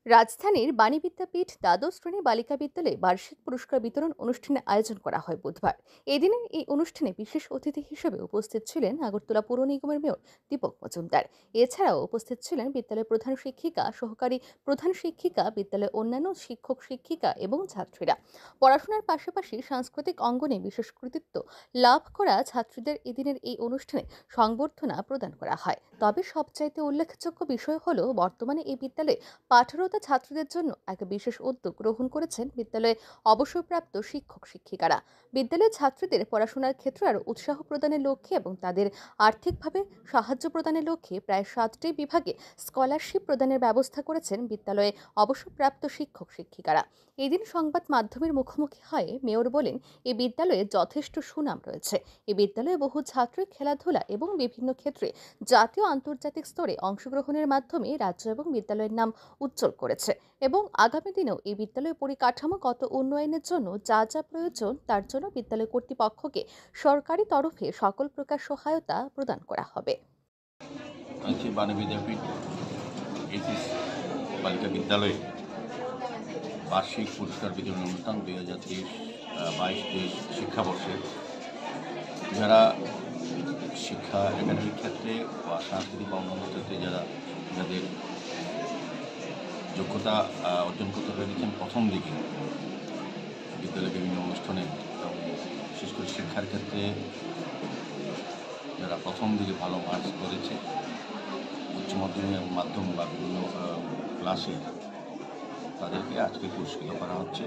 রাজধানীর বাণী বিদ্যাপীঠ দ্বাদশ শ্রেণী বালিকা বিদ্যালয়ে বার্ষিক পুরস্কার বিতরণ অনুষ্ঠানের আয়োজন করা হয় বুধবার। এদিনের এই অনুষ্ঠানে বিশেষ অতিথি হিসেবে উপস্থিত ছিলেন আগরতলা পৌর নিগমের মেয়র দীপক মজুমদার। এছাড়াও উপস্থিত ছিলেন বিদ্যালয়ের প্রধান শিক্ষিকা, সহকারী প্রধান শিক্ষিকা, বিদ্যালয়ের অন্যান্য শিক্ষক শিক্ষিকা এবং ছাত্রীরা। পড়াশোনার পাশাপাশি সাংস্কৃতিক অঙ্গনে বিশেষ কৃতিত্ব লাভ করা ছাত্রীদের এদিনের এই অনুষ্ঠানে সংবর্ধনা প্রদান করা হয়। তবে সবচাইতে উল্লেখযোগ্য বিষয় হলো বর্তমানে এই বিদ্যালয়ে পাঠরত ছাত্রদের জন্য এক বিশেষ উদ্যোগ গ্রহণ করেছেন বিদ্যালয়ে অবসরপ্রাপ্ত শিক্ষক শিক্ষিকারা। বিদ্যালয়ের ছাত্রীদের পড়াশোনার ক্ষেত্রে আরও উৎসাহ প্রদানের লক্ষ্যে এবং তাদের আর্থিকভাবে সাহায্য প্রদানের লক্ষ্যে প্রায় 7টি বিভাগে স্কলারশিপ প্রদানের ব্যবস্থা করেছেন বিদ্যালয়ে অবসরপ্রাপ্ত শিক্ষক শিক্ষিকারা। এদিন সংবাদ মাধ্যমের মুখোমুখি হয়ে মেয়র বলেন, এই বিদ্যালয়ে যথেষ্ট সুনাম রয়েছে। এই বিদ্যালয়ে বহু ছাত্রী খেলাধুলা এবং বিভিন্ন ক্ষেত্রে জাতীয় আন্তর্জাতিক স্তরে অংশগ্রহণের মাধ্যমে রাজ্য এবং বিদ্যালয়ের নাম উজ্জ্বল করেছে এবং আগামী দিনেও এই বিদ্যালয় পরিকাঠামোগত উন্নয়নের জন্য যা যা প্রয়োজন তার জন্য বিদ্যালয় কর্তৃপক্ষকে সরকারি তরফে সকল প্রকার সহায়তা প্রদান করা হবে। বাণী বিদ্যাপীঠ এইচএস বালিকা বিদ্যালয়ে বার্ষিক পুরস্কার বিতরণ অনুষ্ঠান 2023-22 শিক্ষাবর্ষে যারা শিক্ষা একাডেমিক ক্ষেত্রে বা সাংস্কৃতিক বা অন্যান্য ক্ষেত্রে যাদের যোগ্যতা অর্জন করতে পেরেছেন প্রথম দিকে বিদ্যালয়ের বিভিন্ন অনুষ্ঠানে, বিশেষ করে শিক্ষার ক্ষেত্রে যারা প্রথম দিকে ভালো মার্কস করেছে উচ্চ মাধ্যমিক মাধ্যম বা বিভিন্ন ক্লাসে, তাদেরকে আজকে পুরস্কৃত করা হচ্ছে।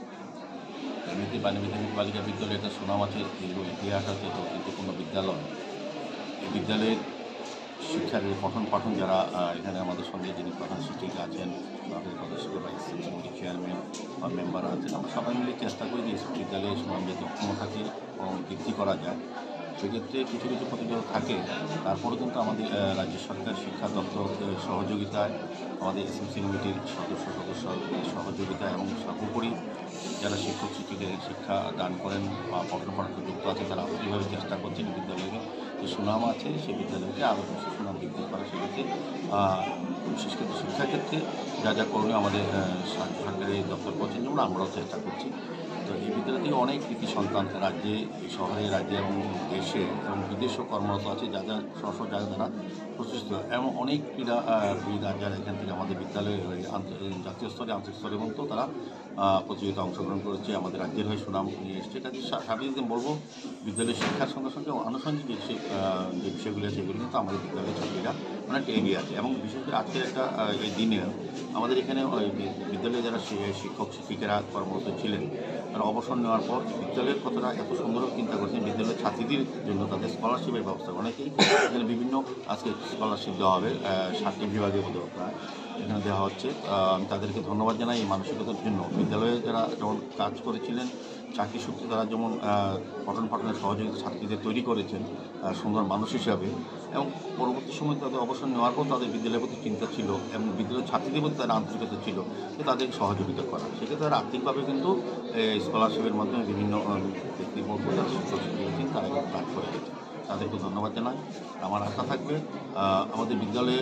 এমনিতে বাণী বিদ্যাপীঠ বালিকা বিদ্যালয়ে একটা সুনাম আছে, দীর্ঘ ইতিহাস আছে, ঐতিহ্যপূর্ণ বিদ্যালয়। এই বিদ্যালয়ের শিক্ষার পঠন পাঠন যারা এখানে আমাদের সঙ্গে যিনি প্রধান শিক্ষিকা আছেন, আমাদের সদস্য বা এসএমসি চেয়ারম্যান বা মেম্বার আছেন, আমরা সবাই মিলে চেষ্টা করি যে বিদ্যালয়ে সুনাম যাতে অক্ষম থাকে এবং বৃদ্ধি করা যায়। সেক্ষেত্রে কিছু কিছু প্রতিযোগিতা থাকে, তারপরেও কিন্তু আমাদের রাজ্য সরকার শিক্ষা দপ্তর সহযোগিতায়, আমাদের এসএমসি কমিটির সদস্য সহযোগিতা এবং সর্বোপরি যারা শিক্ষক শিক্ষিকাদের শিক্ষা দান করেন বা পঠন পাঠন যুক্ত আছে, তারা আন্তরিকভাবে চেষ্টা করছেন বিদ্যালয়ে যে সুনাম আছে সেই বিদ্যালয়কে আরও বেশি সুনাম বৃদ্ধি করা। সেক্ষেত্রে বিশেষ করে শিক্ষাক্ষেত্রে যা যা করণীয় আমাদের সরকারি দপ্তর করছেন, যেমন আমরাও চেষ্টা করছি। তো এই বিদ্যালয় থেকে অনেক কৃতি সন্তান রাজ্যে, শহরে, রাজ্যে এবং দেশে এবং বিদেশেও কর্মরত আছে, যারা যারা প্রতিষ্ঠিত এবং অনেক ক্রীড়াবিদ যারা এখান থেকে আমাদের বিদ্যালয়ে জাতীয় স্তরে, আন্তর্জাতিক স্তরে এবং তো তারা প্রতিযোগিতায় অংশগ্রহণ করেছে, আমাদের রাজ্যের হয়ে সুনাম নিয়ে এসছে। কাজে স্বাভাবিক বলবো বিদ্যালয়ের শিক্ষার সঙ্গে সঙ্গে আনুষঙ্গিক যে বিষয়গুলি আছে, সেগুলি কিন্তু আমাদের বিদ্যালয়ের ছাত্রীরা অনেকটা এগিয়ে আছে। এবং বিশেষ করে আজকের একটা এই দিনে আমাদের এখানে বিদ্যালয়ে যারা শিক্ষক শিক্ষিকারা কর্মরত ছিলেন, তারা অবসর নেওয়ার পর বিদ্যালয়ের কতটা এত সুন্দরভাবে চিন্তা করেছেন বিদ্যালয়ের ছাত্রীদের জন্য তাদের স্কলারশিপের ব্যবস্থা। অনেকেই এখানে বিভিন্ন আজকে স্কলারশিপ দেওয়া হবে, 7টি বিভাগের মধ্যে প্রায় এখানে দেওয়া হচ্ছে। আমি তাদেরকে ধন্যবাদ জানাই এই মানসিকতার জন্য। বিদ্যালয়ে যারা যেমন কাজ করেছিলেন, চাকরি সূত্রে তারা যেমন পঠন পাঠনের সহযোগিতা ছাত্রীদের তৈরি করেছেন সুন্দর মানুষ হিসাবে, এবং পরবর্তী সময় তাদের অবসর নেওয়ার পর তাদের বিদ্যালয়ের প্রতি চিন্তা ছিল এবং বিদ্যালয়ের ছাত্রীদের প্রতি তাদের আন্তরিকতা ছিল যে তাদেরকে সহযোগিতা করা। সেক্ষেত্রে তারা আর্থিকভাবে কিন্তু স্কলারশিপের মাধ্যমে বিভিন্ন ব্যক্তিবর্গ যারা শিক্ষক শিক্ষিকা তারা কিন্তু কাজ করে গেছে। তাদেরকে ধন্যবাদ জানাই। আমার আশা থাকবে আমাদের বিদ্যালয়ে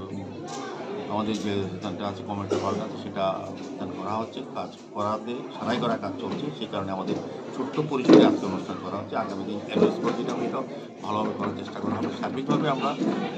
আমাদের যে স্থানটা আছে, কমিউনিটি হলটা আছে, সেটা স্থান করা হচ্ছে, কাজ করাতে সারাই করার কাজ চলছে। সেই কারণে আমাদের ছোট্ট পরিসরে আজকে অনুষ্ঠান করা হচ্ছে। আগামী দিন অ্যাড্রেস করে যেটা এটাও ভালোভাবে করার চেষ্টা করা হবে। সার্বিকভাবে আমরা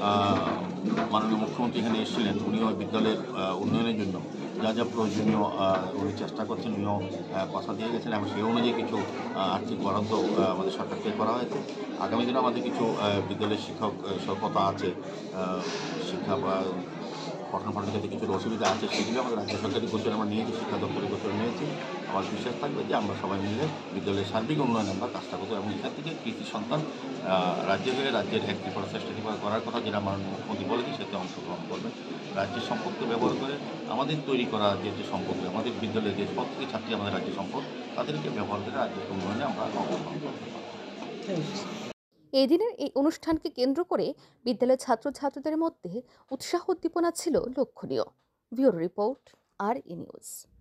মাননীয় মুখ্যমন্ত্রী এখানে এসেছিলেন, উনিও বিদ্যালয়ের উন্নয়নের জন্য যা যা প্রয়োজনীয় উনি চেষ্টা করছেন, উনিও কথা দিয়ে গেছেন এবং সেই অনুযায়ী কিছু আর্থিক বরাদ্দ আমাদের সরকার থেকে করা হয়েছে। আগামী দিনে আমাদের কিছু বিদ্যালয়ের শিক্ষক স্বল্পতা আছে, শিক্ষা বা পঠন পাঠনের ক্ষেত্রে কিছু অসুবিধা আছে, সেগুলো আমাদের রাজ্য সরকারি গোচরে আমরা নিয়েছি, শিক্ষা দপ্তরের গোচরে নিয়েছি। আমার বিশ্বাস থাকবে যে আমরা সবাই মিলে বিদ্যালয়ের সার্বিক উন্নয়নে আমরা কাজটা করবো এবং এখান থেকে কৃতি সন্তান রাজ্যে হয়ে রাজ্যের একটি শ্রেষ্ঠটি করার কথা যেটা আমার মুখ্যমন্ত্রী বলেছি, সেতে অংশগ্রহণ করবে। রাজ্যের সম্পদকে ব্যবহার করে আমাদের তৈরি করা যে সম্পদ, আমাদের বিদ্যালয়ের যে প্রত্যেকটি ছাত্রী আমাদের রাজ্যের সম্পদ, তাদেরকে ব্যবহার করে রাজ্যের উন্নয়নে আমরা অংশগ্রহণ করতে পারব। এদিনের এই অনুষ্ঠানকে কেন্দ্র করে বিদ্যালয়ের ছাত্রছাত্রীদের মধ্যে উৎসাহ উদ্দীপনা ছিল লক্ষণীয়। ব্যুরো রিপোর্ট, আর ই নিউজ।